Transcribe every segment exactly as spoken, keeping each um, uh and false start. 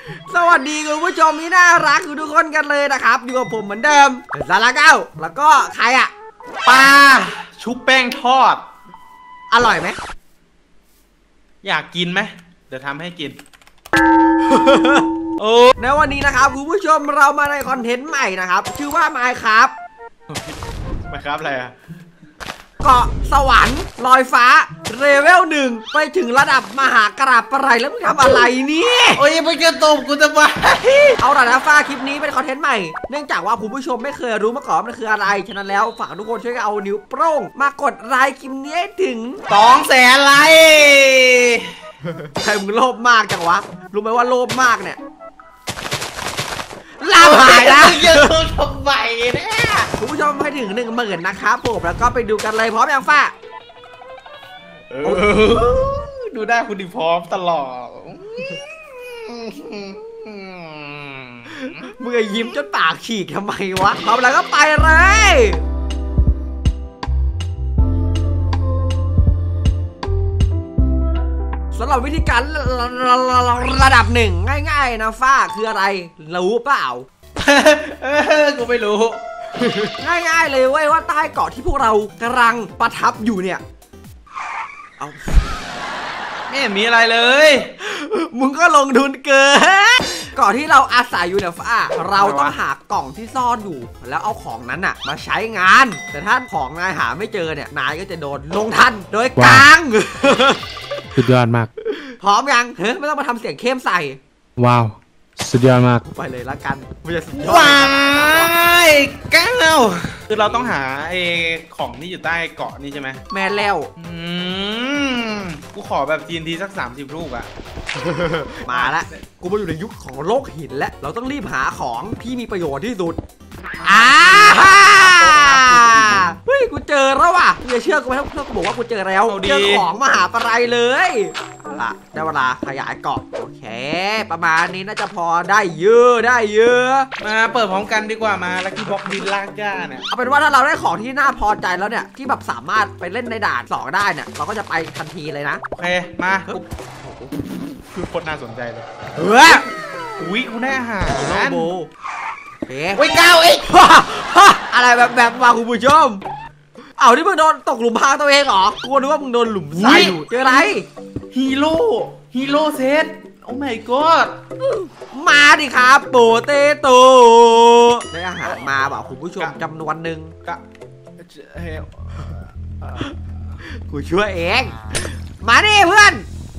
สวัสดีคุณผู้ชมที่น่ารักทุกคนกันเลยนะครับอยู่กับผมเหมือนเดิมซาลาเก้าแล้วก็ใครอะปลาชุบแป้งทอดอร่อยไหมอยากกินไหมเดี๋ยวทำให้กินโอ้ในวันนี้นะครับคุณผู้ชมเรามาในคอนเทนต์ใหม่นะครับชื่อว่า Minecraft Minecraft อะไรอะเกาะสวรรค์ลอยฟ้าเลเวลหนึ่งไปถึงระดับมหากราบอะไรแล้วมึงทำอะไรนี่โอ้ยไปจะตบกูจะไปเอาละนะฟ้าคลิปนี้เป็นคอนเทนต์ใหม่เนื่องจากว่าคุณผู้ชมไม่เคยรู้มาก่อนมันคืออะไรฉะนั้นแล้วฝากทุกคนช่วยเอานิ้วโป้งมากดไลค์คลิปนี้ให้ถึงสองแสนไลค์ใครมึงโลภมากจังวะรู้ไหมว่าโลภมากเนี่ยลาหายนะเยอะทำไมเนี่ยคุณผู้ชมให้ถึงหนึ่งหมื่นนะครับผมแล้วก็ไปดูกันเลยพร้อมยังฟ้าดูได้คุณดิพร้อมตลอดมึงยิ้มจนปากฉีกทำไมวะพร้อมแล้วก็ไปเลยสำหรับวิธีการระดับหนึ่งง่ายๆนะฟ้าคืออะไรรู้เปล่ากูไม่รู้ง่ายๆเลยเว้ยว่าใต้เกาะที่พวกเรากำลังประทับอยู่เนี่ยเอาไม่เห็นมีอะไรเลยมึงก็ลงทุนเกินเกาะที่เราอาศัยอยู่เนี่ยฟ้าเราต้องหากล่องที่ซ่อนอยู่แล้วเอาของนั้นอะมาใช้งานแต่ถ้าของนายหาไม่เจอเนี่ยนายก็จะโดนลงทันโดยกลางสุดยอดมากพร้อมยังเฮ้ยไม่ต้องมาทำเสียงเข้มใส่ว้าวสุดยอดมากไปเลยละกันไม่จะสุดยอดว้ายก้าวคือเราต้องหาไอ้ของที่อยู่ใต้เกาะนี่ใช่ไหมแม่แล้วอืมกูขอแบบ ที เอ็น ที สักสามสิบลูกอะมาละกูมาอยู่ในยุคของโลกหินแล้วเราต้องรีบหาของที่มีประโยชน์ที่สุดอ้าเฮ้ยกูเจอแล้วว่ะมึงจะเชื่อกูไหมถ้ากูบอกว่ากูเจอแล้วเจอของมหาปรายเลยเอาล่ะได้เวลาขยายเกาะโอเคประมาณนี้น่าจะพอได้เยอะได้เยอะมาเปิดพร้อมกันดีกว่ามาแล้วที่บล็อกดินลากหญ้าเนี่ยเอาเป็นว่าถ้าเราได้ของที่น่าพอใจแล้วเนี่ยที่แบบสามารถไปเล่นในด่านสองได้เนี่ยเราก็จะไปทันทีเลยนะโอเคมาคือโคตรน่าสนใจเลยเฮ้ยอุ้ยกูได้อาหารโบเฮ้ยก้าวเอ้ยอะไรแบบแบบมาคุณผู้ชมเอาที่มึงโดนตกหลุมพรางตัวเองเหรอกูนึกว่ามึงโดนหลุมใส่อยู่เจออะไรฮีโร่ฮีโร่เซตโอ้ my god มาดิครับโปเตโต้ได้อาหารมาบอกคุณผู้ชมจำนวนหนึ่งก็กูช่วยเองมาดิเพื่อน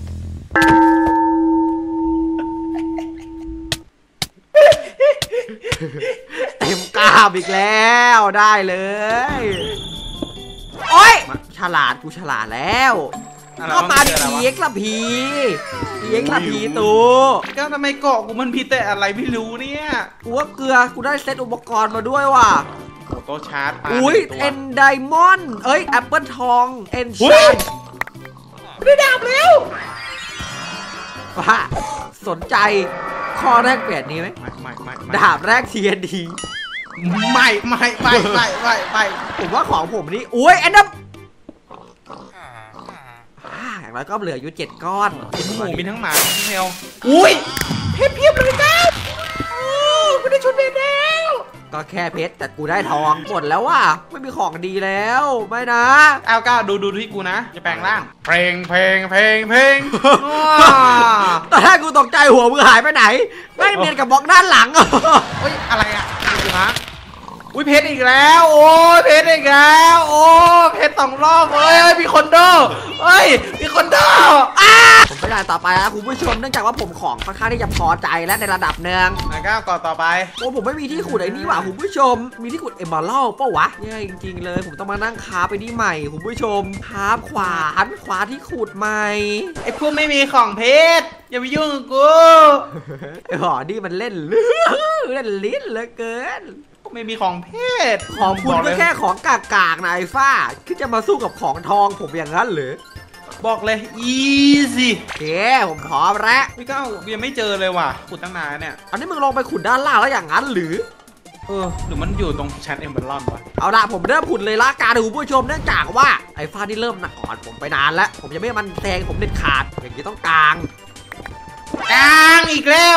เต็มกราบอีกแล้วได้เลยโอ้ยฉลาดกูฉลาดแล้วก็มาดิเอ็กซ์ละพีเอ็กซ์ละพีตัวก็ทำไมเกาะกูมันพีแต่อะไรไม่รู้เนี่ยกูว่าเกลือกูได้เซตอุปกรณ์มาด้วยว่ะโต๊ะชาร์จอุ้ยเอ็นไดมอนด์เอ้ยแอปเปิลทองเอ็นชาร์จได้ดาบแล้วว่าสนใจข้อแรกเปลี่ยนนี้ไหมไม่ไม่ไม่ดาบแรก ที เอ็น ทีไม่ไม่ไม่ไม่ไม่ไม่ผมว่าของผมนี่อุ้ยแอนดัมแล้วก็เหลืออยู่เจ็ดก้อนมีทั้งหมูมีทั้งหมาทั้งแมวอุ้ยเพชรเพียบเลยก้าวกูได้ชุดเพชรแล้วก็แค่เพชรแต่กูได้ทองหมดแล้วว่ะไม่มีของดีแล้วไม่นะเอาก้าวดูดูที่กูนะจะแปลงร่างเพลงเพลงเพลงเพลงตอนแรกกูตกใจหัวมึงหายไปไหนไม่เนียนกับบล็อกด้านหลังเฮ้ยอะไรอ่ะดูนะอุ้ยเพชรอีกแล้วโอ้ยเพชรอีกแล้วโอ้เพชรสองรอบเฮ้ยมีคนโดเฮ้ยมีคนโดอ้าผมไปด่านต่อไปแล้วคุณผู้ชมเนื่องจากว่าผมของค่อนข้างที่จะพอใจและในระดับหนึ่งนะครับก่อนต่อไปโอ้ผมไม่มีที่ขุดไอ้นี่ว่ะคุณผู้ชมมีที่ขุดเอมเบอรัลเปล่าวะแย่จริงๆเลยผมต้องมานั่งคาไปที่ใหม่คุณผู้ชมคาขวานขวานที่ขุดใหม่ไอ้พวกไม่มีของเพชรอย่าไปยุ่งกับกูไอ้หอนี่มันเล่นเล่นลิ้นเหลือเกินไม่มีของเพชรของคุณก็แค่ของกากๆนายฟ้าที่จะมาสู้กับของทองผมอย่างนั้นหรือบอกเลยอีซี่เฮ้ผมพร้อมแล้วพี่ก้าวยังไม่เจอเลยว่ะขุดตั้งนานเนี่ยอันนี้มึงลองไปขุดด้านล่างแล้วอย่างนั้นหรือเออหรือมันอยู่ตรงชั้นเอมเบอร์ลอนวะเอาละผมเริ่มขุดเลยละกันคุณผู้ชมเนื่องจากว่าไอ้ฟ้าที่เริ่มหนักอ่อนผมไปนานแล้วผมจะไม่มันแทงผมเด็ดขาดอย่างนี้ต้องกลางกลางอีกแล้วอ่ะ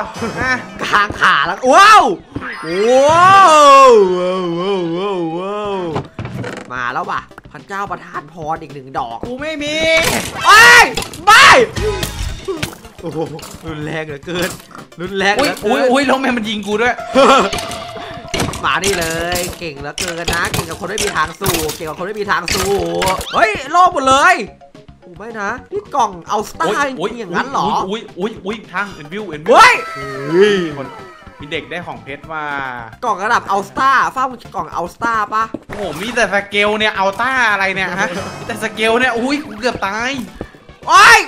อ่ะกลางขาแล้วว้าวว้าวว้าวว้าวว้าวว้าวมาแล้วว่ะพระเจ้าประทานพรอีกหนึ่งดอกกูไม่มีไอ้ไม่โอ้โหรุนแรงเหลือเกินรุนแรงเหอุ้ลืยอเกิอุ้ยนอุ้ยแล้วแม่มันยิงกูด้วยมานี่เลยเก่งเหลือเกินนะเก่งกับคนไม่มีทางสู้เก่งกับคนไม่มีทางสู้เฮ้ยโล่หมดเลยโอ้ไม่นะนี่กล่องเอาสตาร์จริงๆอย่างนั้นเหรออุ้ยอุ้ยอุ้ยทางเอ็นวิวเอ็นวิวเฮ้ยคนมีเด็กได้ของเพชรมากล่องระดับเอาสตาร์ฟ้ามึงกล่องเอาสตาร์ปะโอ้โหมีแต่สเกลเนี่ยเอาต้าอะไรเนี่ยฮะมีแต่สเกลเนี่ยอุ้ยกูเกือบตายโอ้ย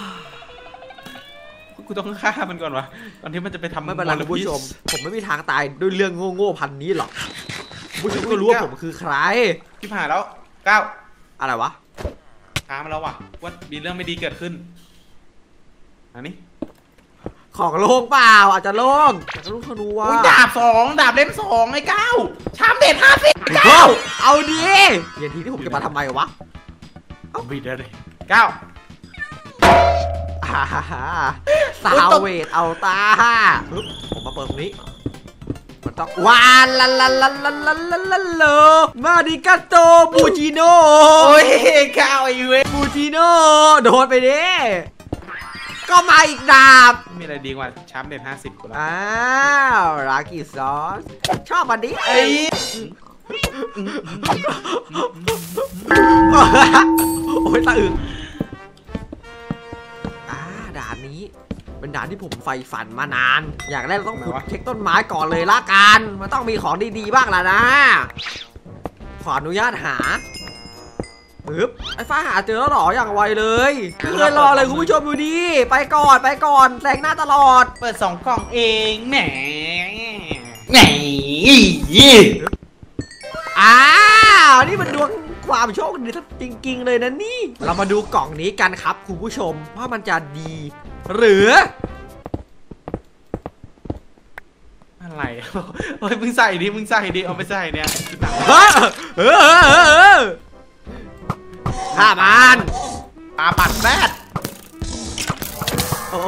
กูต้องฆ่ามันก่อนวะตอนที่มันจะไปทำไม่เป็นไรคุณผู้ชมผมไม่มีทางตายด้วยเรื่องโง่ๆพันนี้หรอกคุณผู้ชมก็รู้ว่าผมคือใครที่ผ่านแล้วเก้าอะไรวะค้ามาแล้วว่ะว่ามีเรื่องไม่ดีเกิดขึ้นอันนี้ของโล่งเปล่าอาจจะโล่งอาจจะลูกธนูว่ะอุ้ยดาบสองดาบเล่มสองไอ้เก้าชามเด็ดห้าสิบเก้าเอาดีเย็นทีที่ผมจะมาทำไมวะบิดเลยเก้าอ่าฮ่าฮ่าซาเวตเอาตาปึ๊บผมมาเปิดตรงนี้มันต้องวานลันลันลันลันลันลันลันโลมาดิกาโตบูจิโนโอ้ยเก้าไอ้เว้ยบูจิโนโดนไปดิก็มาอีกดาบมีอะไรดีกว่าชามเด็ดห้าสิบกูแล้วอ้าวรากิซอสชอบอันนี้ไอ้โอ้ยตาอึ่งอ่าด่านนี้เป็นด่านที่ผมใฝ่ฝันมานาน อย่างแรกเราต้องขุดเช็คต้นไม้ก่อนเลยละกันมันต้องมีของดีๆบ้างล่ะนะขออนุญาตหาปึ๊บไอ้ฟ้าหาเจอแล้วหรออย่างไวเลยไม่เลยรอเลยคุณผู้ชมดูดิไปก่อนไปก่อนแซงหน้าตลอดเปิดสองกล่องเองแหมแหมอ้าวนี่มันดวงความโชคดีจริงๆเลยนะนี่เรามาดูกล่องนี้กันครับคุณผู้ชมว่ามันจะดี หรืออะไรเฮ้ยมึงใส่ดิมึงใส่ดิเอาไปใส่เนี่ยหนังเฮ้ยเออเออเออเออฆ่ามันปลาปัดแรดโอ้โห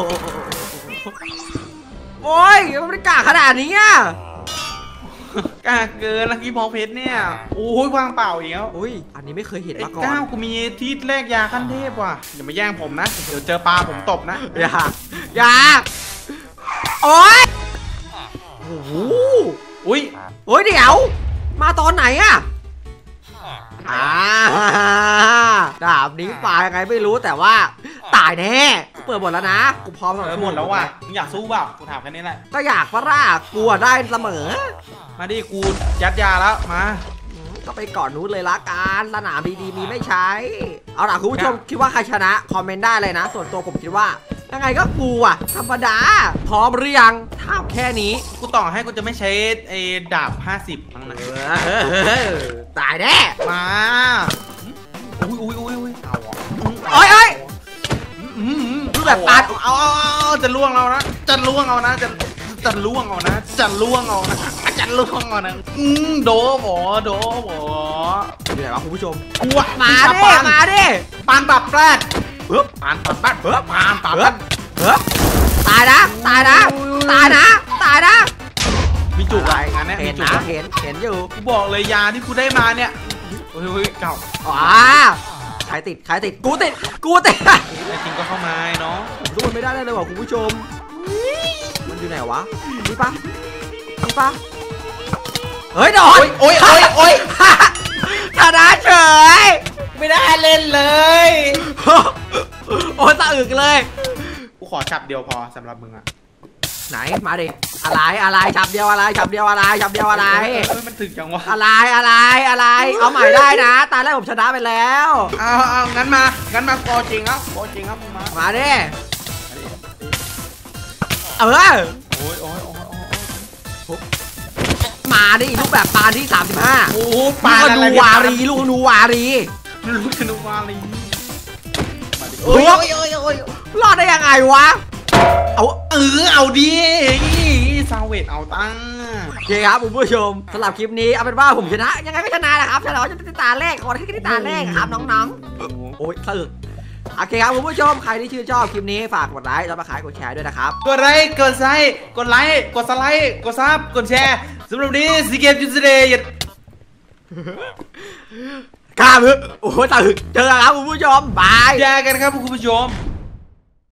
โอ้ยมันไม่กล้าขนาดนี้อ่ะกล้าเกินลักกี้พอเพชรเนี่ยโอ้ยวางเปล่าอีกแล้วอุ้ยอันนี้ไม่เคยเห็นไอ้มาก่อนก้าวกูมีที่แลกยาขั้นเทพว่ะอย่ามาแย่งผมนะเดี๋ยวเจอปลาผมตบนะอย่าอย่าโอ้ยโอ้โหอุ้ยโอ้ยเดี๋ยวมาตอนไหนอะอ่าดาบนี้ปลายังไงไม่รู้แต่ว่าตายแน่เปิดหมดแล้วนะกูพร้อมเออหมดแล้วว่ะมึงอยากสู้เปล่ากูถามแค่นี้แหละก็อยากปะล่ะกลัวได้เสมอมาดิกูยัดยาแล้วมาก็ไปก่อนนู้นเลยละกันสนามดีๆมีไม่ใช้ เอาล่ะคุณผู้ชมคิดว่าใครชนะคอมเมนต์ได้เลยนะ ส่วนตัวผมคิดว่ายังไงก็กูอ่ะธรรมดาพร้อมหรือยังถามแค่นี้กูต่อให้กูจะไม่ใช้ไอ้ดาบห้าสิบมั้งนะเออตายแน่มาอุ้ยอุ้ยอุ้ยอุ้ยเอาอ่ะโอ้ยโอ้ยอืมรูปแบบปาดเอาเอาเอาจะล่วงเอานะจะล่วงเอานะจะจะล่วงเอานะจะล่วงเอานะจะล่วงเอานะอืมโดบอโดบออยู่ไหนวะคุณผู้ชมกูอะมาดิปานมาดิปานตับแรดปึ๊บปานตับแรดปานตับเฮ้แรยดเฮ้ยตายนะตายนะตายนะตายนะมีจุกอะไรอะงานเนี้ยเห็มีนจุกนะอะเห็นเห็นอยู่กูบอกเลยยาที่กูได้มาเนี่ยเฮ้ยเฮ้ยเก่าว้าใครติดใครติดกูติดกูติดไอ้จริงก็เข้ามาเนาะผมสู้มันไม่ได้เลยว่ะคุณผู้ชมมันอยู่ไหนวะนี่ปะนี่ปะเฮ้ยโดนโอ้ยโอ้ยโอ้ยชนะเฉยไม่ได้เล่นเลยโอ้ยสะอึกเลยกูขอฉับเดียวพอสำหรับมึงอะไหนมาดิอะไรอะไรฉับเดียวอะไรฉับเดียวอะไรฉับเดียวอะไรเอ้ยมันถึงจังวะอะไรอะไรอะไรเอาใหม่ได้นะตาแรกผมชนะไปแล้วเอาเอางั้นมางั้นมาโปรจริงครับโปรจริงครับมึงมามาดิเออโอ้ยโอ้ยโอ้ยโอ้ยมาดิลูกแบบปานที่สามสิบห้าโอ้ลูปากธนูวารีลูกธนูวารีลูกธนูวารีมาดิโอ้ยโอ้ยโอ้ยโอ้ยรอดได้ยังไงวะเอาเออเอาดิซาเวตเอาตั้งโอเคครับคุณผู้ชมสำหรับคลิปนี้เอาเป็นว่าผมชนะยังไงก็ชนะนะครับชนะจะติดตาแรกขอให้ติดตาแรกครับน้องๆโอ้ยสะอึกโอเคครับคุณผู้ชมใครที่ชื่นชอบคลิปนี้ฝากกดไลค์แล้วมาขายกดแชร์ด้วยนะครับกดไลค์กดไลค์กดไลค์กดสไลค์กดซับกดแชร์สำหรับนี้ซีเกมยูสเดย์กล้ามึงโอ้โหตาหึกเจอกันครับคุณผู้ชมบายเจอกันครับคุณผู้ชม